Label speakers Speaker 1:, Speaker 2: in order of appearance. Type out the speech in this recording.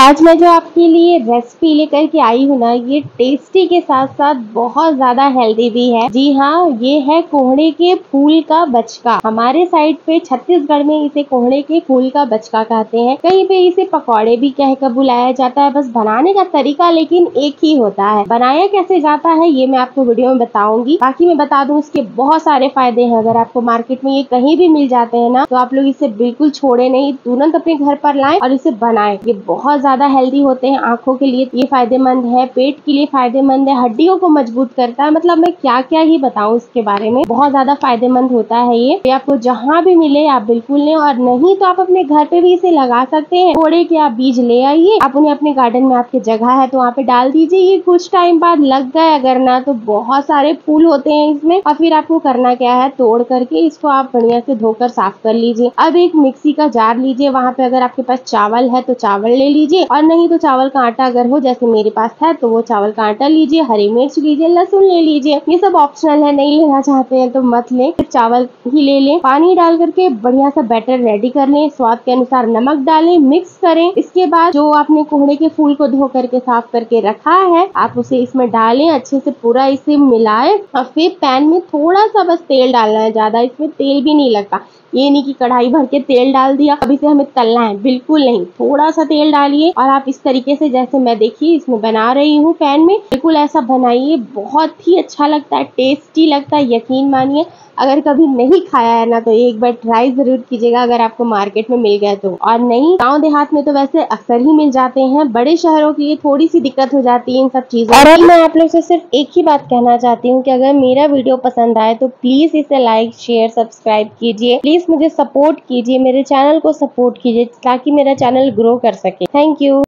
Speaker 1: आज मैं जो आपके लिए रेसिपी लेकर के आई हूँ ना, ये टेस्टी के साथ साथ बहुत ज्यादा हेल्दी भी है। जी हाँ, ये है कोहड़े के फूल का बचका। हमारे साइड पे छत्तीसगढ़ में इसे कोहड़े के फूल का बचका कहते हैं। कहीं पे इसे पकौड़े भी कहकर बुलाया जाता है। बस बनाने का तरीका लेकिन एक ही होता है। बनाया कैसे जाता है ये मैं आपको वीडियो में बताऊंगी। बाकी मैं बता दूं इसके बहुत सारे फायदे हैं। अगर आपको मार्केट में ये कहीं भी मिल जाते हैं ना, तो आप लोग इसे बिल्कुल छोड़े नहीं, तुरंत अपने घर पर लाएं और इसे बनाएं। ये बहुत ज्यादा हेल्दी होते हैं। आंखों के लिए ये फायदेमंद है, पेट के लिए फायदेमंद है, हड्डियों को मजबूत करता है। मतलब मैं क्या क्या ही बताऊं इसके बारे में। बहुत ज्यादा फायदेमंद होता है ये आपको जहाँ भी मिले आप बिल्कुल लें, और नहीं तो आप अपने घर पे भी इसे लगा सकते हैं। कोहड़े के आप बीज ले आइए, आप उन्हें अपने गार्डन में आपके जगह है तो वहाँ पे डाल दीजिए। ये कुछ टाइम बाद लग गए अगर ना, तो बहुत सारे फूल होते हैं इसमें। और फिर आपको करना क्या है, तोड़ करके इसको आप बढ़िया से धोकर साफ कर लीजिए। अब एक मिक्सी का जार लीजिए, वहाँ पे अगर आपके पास चावल है तो चावल ले लीजिए, और नहीं तो चावल का आटा अगर हो जैसे मेरे पास है तो वो चावल का आटा लीजिए। हरी मिर्च लीजिए, लहसुन ले लीजिए। ये सब ऑप्शनल है, नहीं लेना चाहते हैं तो मत लें, चावल ही ले लें। पानी डाल करके बढ़िया सा बैटर रेडी कर लें। स्वाद के अनुसार नमक डालें, मिक्स करें। इसके बाद जो आपने कोहड़े के फूल को धो करके साफ करके रखा है, आप उसे इसमें डालें, अच्छे से पूरा इसे मिलाएं। और फिर पैन में थोड़ा सा बस तेल डालना है, ज्यादा इसमें तेल भी नहीं लगता। ये नहीं कि कढ़ाई भर के तेल डाल दिया अब इसे हमें तलना है, बिल्कुल नहीं। थोड़ा सा तेल डालिए और आप इस तरीके से जैसे मैं देखिए इसमें बना रही हूँ पैन में, बिल्कुल ऐसा बनाइए। बहुत ही अच्छा लगता है, टेस्टी लगता है, यकीन मानिए। अगर कभी नहीं खाया है ना तो एक बार ट्राई जरूर कीजिएगा, अगर आपको मार्केट में मिल गया तो। और नहीं, गांव देहात में तो वैसे अक्सर ही मिल जाते हैं। बड़े शहरों के लिए थोड़ी सी दिक्कत हो जाती है इन सब चीजों। और अब मैं आप लोग से सिर्फ एक ही बात कहना चाहती हूँ कि अगर मेरा वीडियो पसंद आए तो प्लीज इसे लाइक शेयर सब्सक्राइब कीजिए। प्लीज मुझे सपोर्ट कीजिए, मेरे चैनल को सपोर्ट कीजिए ताकि मेरा चैनल ग्रो कर सके। Thank you.